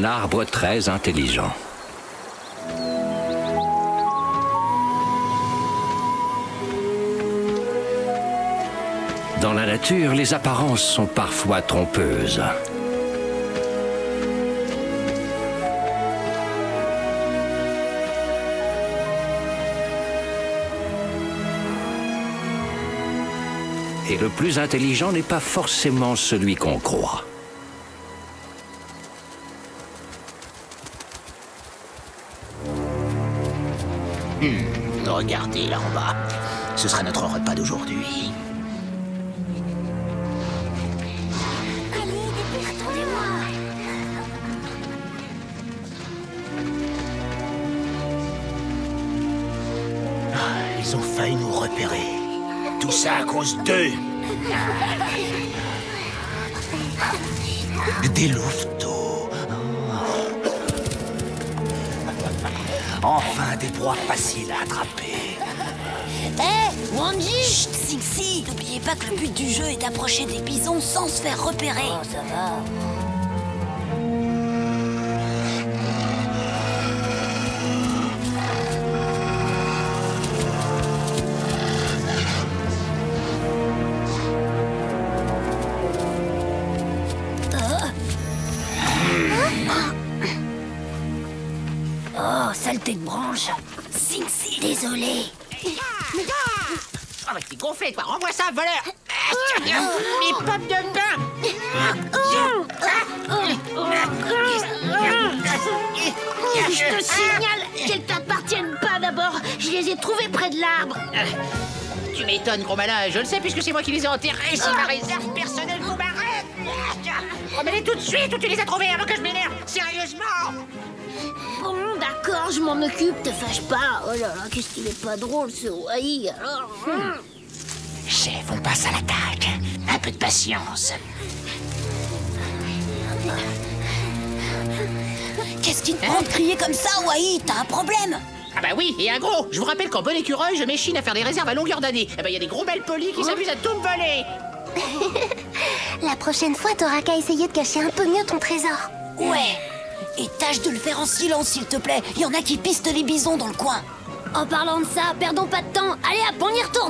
arbre très intelligent. Dans la nature, les apparences sont parfois trompeuses. Et le plus intelligent n'est pas forcément celui qu'on croit. Regardez là en bas. Ce sera notre repas d'aujourd'hui. Allez, attendez-moi. Ils ont failli nous repérer. Tout ça à cause d'eux. Des louveteaux. Enfin, des proies faciles à attraper. Hé, Wanji! Chut, Sixi! N'oubliez pas que le but du jeu est d'approcher des bisons sans se faire repérer. Oh, ça va. Oh, saleté de branche. Sixi, désolé. Oh, bah t'es gonflé, toi. Renvoie ça, voleur. Mes pommes de pain. Je te signale qu'elles t'appartiennent pas d'abord. Je les ai trouvées près de l'arbre. Tu m'étonnes, gros malin. Je le sais puisque c'est moi qui les ai enterrés. C'est ma réserve personnelle, vous m'arrête. Remets-les tout de suite ou tu les as trouvés avant que je m'énerve. Sérieusement. Bon, d'accord, je m'en occupe, te fâche pas. Oh là là, qu'est-ce qu'il est pas drôle, ce Wai, alors. Chef, on passe à l'attaque. Un peu de patience. Qu'est-ce qui te prend de crier comme ça, Wai? T'as un problème? Ah bah oui, et un gros. Je vous rappelle qu'en bon écureuil, je m'échine à faire des réserves à longueur d'année. Eh bah, y a des gros belles polis qui s'amusent à tout me voler. La prochaine fois, t'auras qu'à essayer de cacher un peu mieux ton trésor. Ouais. Et tâche de le faire en silence, s'il te plaît. Il y en a qui pistent les bisons dans le coin. En parlant de ça, perdons pas de temps. Allez hop, on y retourne.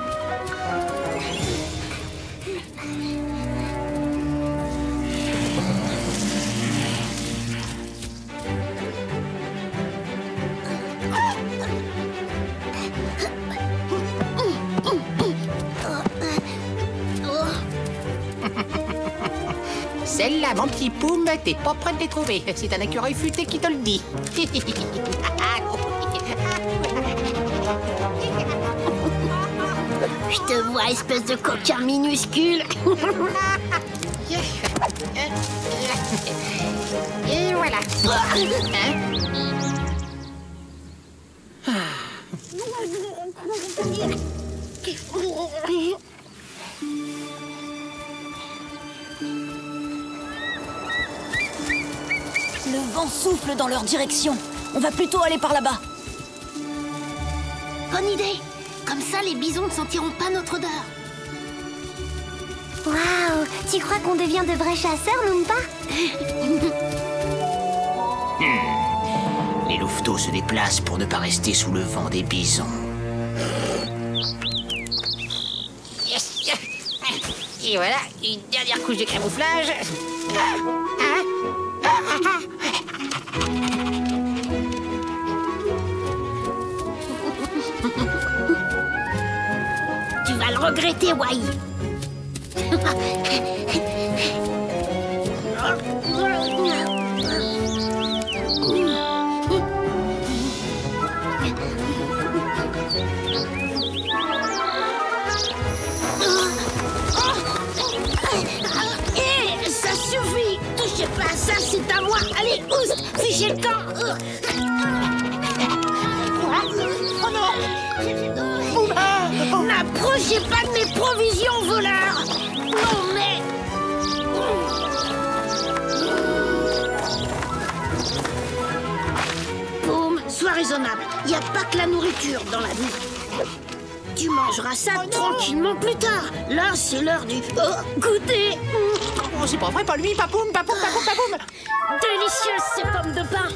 Celle-là, mon petit Poum, t'es pas prêt de les trouver. C'est un écureuil futé qui te le dit. Je te vois, espèce de coquin minuscule. Et voilà. Le vent souffle dans leur direction. On va plutôt aller par là-bas. Bonne idée. Comme ça, les bisons ne sentiront pas notre odeur. Waouh, tu crois qu'on devient de vrais chasseurs, Loompa? Les louveteaux se déplacent pour ne pas rester sous le vent des bisons. Yes. Et voilà, une dernière couche de camouflage. Tu vas le regretter, Wai. Ça suffit. Touchez pas à ça, c'est à moi. Allez, oust, fichez le camp. N'approchez pas de mes provisions, voleurs. Non, mais... Poum, sois raisonnable. Il n'y a pas que la nourriture dans la vie. Tu mangeras ça tranquillement plus tard. Là, c'est l'heure du goûter. Non, c'est pas vrai, pas lui. Papoum, papoum, papoum, papoum. Délicieuses ces pommes de pin.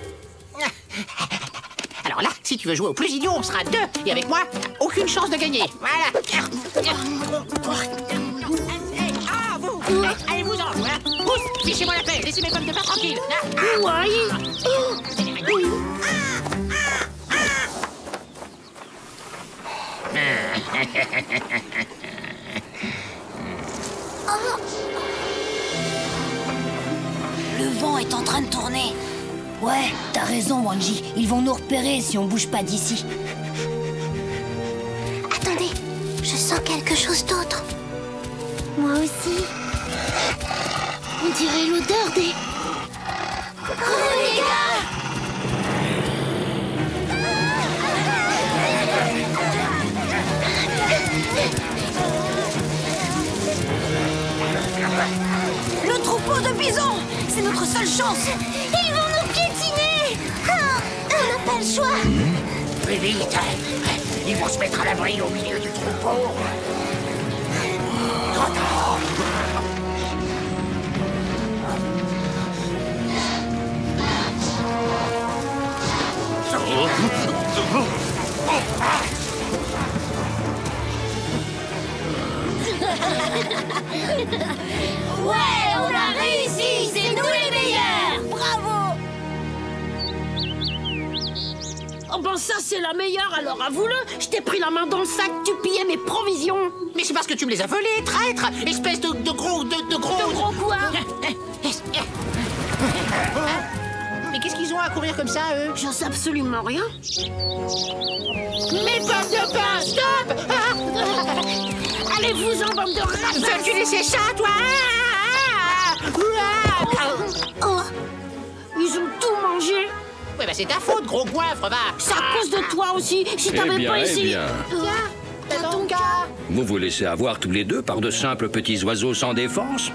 Alors là, si tu veux jouer au plus idiot, on sera 2. Et avec moi, aucune chance de gagner. Voilà. Ah, vous. Allez-vous-en. Vous, fichez-moi la paix. Laissez mes pommes de pin tranquilles. Le vent est en train de tourner. Ouais, t'as raison, Wanji. Ils vont nous repérer si on bouge pas d'ici. Attendez, je sens quelque chose d'autre. Moi aussi. On dirait l'odeur des... Le troupeau de bisons, c'est notre seule chance. Ils vont nous piétiner. On n'a pas le choix. Plus vite. Ils vont se mettre à l'abri au milieu du troupeau. Trop tard. Ouais, on a réussi. C'est nous les meilleurs. Bravo. Oh ben ça, c'est la meilleure, alors avoue-le. Je t'ai pris la main dans le sac, tu pillais mes provisions. Mais c'est parce que tu me les as volés, traître. Espèce de gros... De gros quoi? Mais qu'est-ce qu'ils ont à courir comme ça, eux? J'en sais absolument rien. Mes pommes de pain, stop! Allez-vous-en, bande de rapaces. Veux-tu laisser ça, toi? Oh, ils ont tout mangé. Ouais, bah c'est ta faute, gros goinfre, va! C'est à cause de toi aussi. Si t'avais pas essayé... T'as ton cas! Vous vous laissez avoir tous les deux par de simples petits oiseaux sans défense,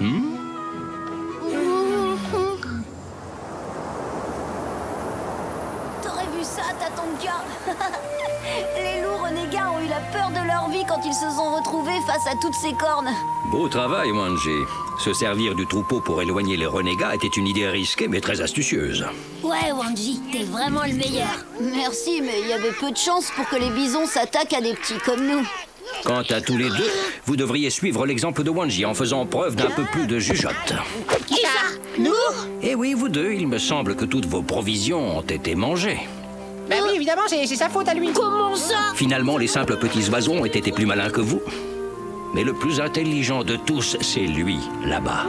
T'aurais vu ça, Tatonka? Les loups renégats ont eu la peur de leur vie quand ils se sont retrouvés face à toutes ces cornes. Beau travail, Wanji. Se servir du troupeau pour éloigner les renégats était une idée risquée mais très astucieuse. Ouais, Wanji, t'es vraiment le meilleur. Merci, mais il y avait peu de chance pour que les bisons s'attaquent à des petits comme nous. Quant à tous les deux, vous devriez suivre l'exemple de Wanji en faisant preuve d'un peu plus de jugeote. Qui ça? Nous? Eh oui, vous deux, il me semble que toutes vos provisions ont été mangées. Bah oui, évidemment, c'est sa faute à lui. Comment ça? Finalement, les simples petits oiseaux ont été plus malins que vous. Mais le plus intelligent de tous, c'est lui, là-bas.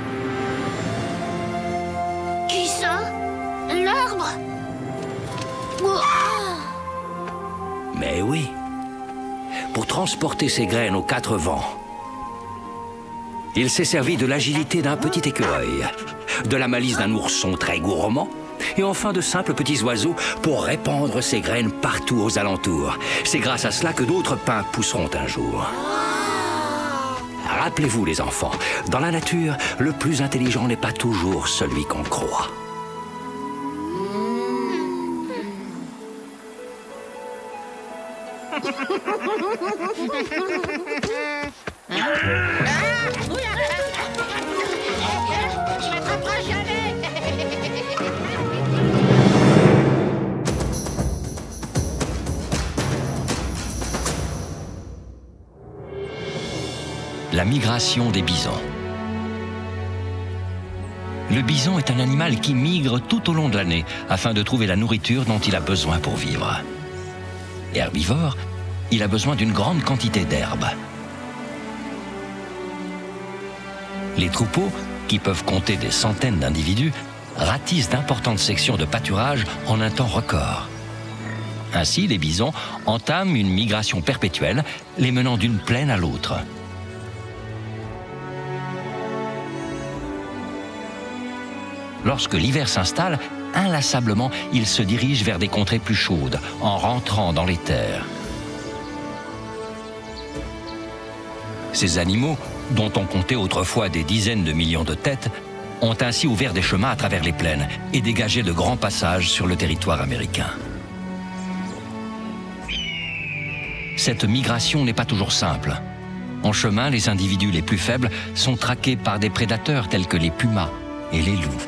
Qui ça? L'arbre? Mais oui, pour transporter ses graines aux 4 vents, il s'est servi de l'agilité d'un petit écureuil, de la malice d'un ourson très gourmand, et enfin de simples petits oiseaux pour répandre ses graines partout aux alentours. C'est grâce à cela que d'autres pins pousseront un jour. Rappelez-vous, les enfants, dans la nature, le plus intelligent n'est pas toujours celui qu'on croit. Tu m'attraperas jamais! La migration des bisons. Le bison est un animal qui migre tout au long de l'année afin de trouver la nourriture dont il a besoin pour vivre. Herbivore, il a besoin d'une grande quantité d'herbe. Les troupeaux, qui peuvent compter des centaines d'individus, ratissent d'importantes sections de pâturage en un temps record. Ainsi, les bisons entament une migration perpétuelle, les menant d'une plaine à l'autre. Lorsque l'hiver s'installe, inlassablement, ils se dirigent vers des contrées plus chaudes, en rentrant dans les terres. Ces animaux, dont on comptait autrefois des dizaines de millions de têtes, ont ainsi ouvert des chemins à travers les plaines et dégagé de grands passages sur le territoire américain. Cette migration n'est pas toujours simple. En chemin, les individus les plus faibles sont traqués par des prédateurs tels que les pumas et les loups.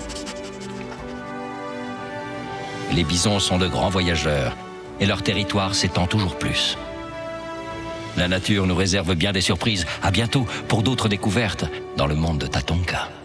Les bisons sont de grands voyageurs et leur territoire s'étend toujours plus. La nature nous réserve bien des surprises. À bientôt pour d'autres découvertes dans le monde de Tatonka.